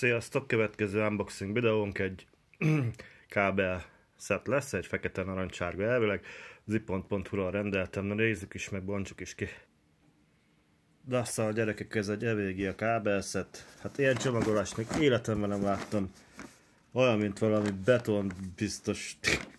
Sziasztok! Következő unboxing videónk egy kábel set lesz, egy fekete narancsárga elvileg. Zipont.hu-ról rendeltem, na nézzük is meg, bontsuk is ki. Dasszal gyerekek, ez egy EVGA kábel set. Hát ilyen csomagolást még életemben nem láttam. Olyan, mint valami beton biztos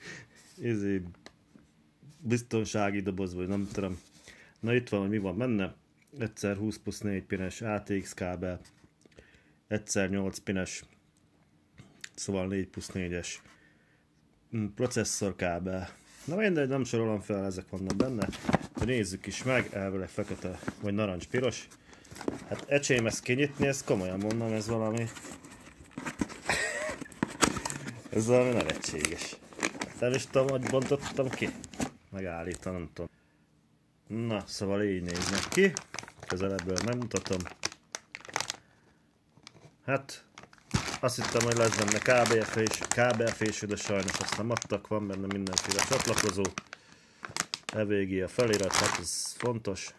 biztonsági doboz, vagy nem tudom. Na itt van, hogy mi van benne. Egyszer 20+4 pines ATX kábel. Egyszer 8 pines, szóval 4+4-es processzorkábel. Na mindegy, nem sorolom fel, ezek vannak benne. De nézzük is meg, elvileg fekete vagy narancspiros. Hát ecsém ezt kinyitni, ezt komolyan mondom, ez valami... ez valami nevetséges. Nem is tudom, hogy bontottam ki. Megállítom, nem tudom. Na, szóval így néznek ki. Közelebből megmutatom. Hát, azt hittem, hogy lesz benne kábelfésű, de sajnos azt nem adtak, van benne mindenféle csatlakozó. EVGA felirat, hát ez fontos.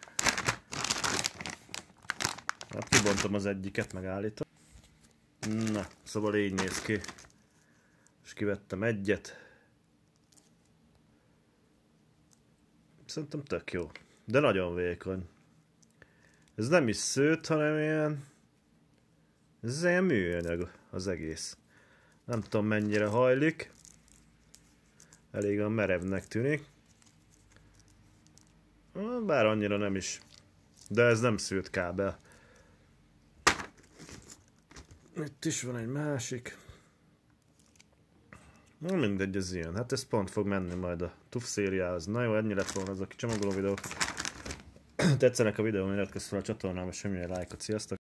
Hát kibontom az egyiket, megállítom. Na, szóval így néz ki. És kivettem egyet. Szerintem tök jó, de nagyon vékony. Ez nem is szőtt, hanem ilyen... ez ilyen műanyag az egész. Nem tudom mennyire hajlik. Elég a merevnek tűnik. Bár annyira nem is. De ez nem szőtt kábel. Itt is van egy másik. Na mindegy, ez ilyen. Hát ez pont fog menni majd a TUF szériához. Na jó, ennyi lett volna ez a csomagoló videó. Tetszenek a videó, iratkozz fel a csatornámra, semmilyen lájkot, sziasztok!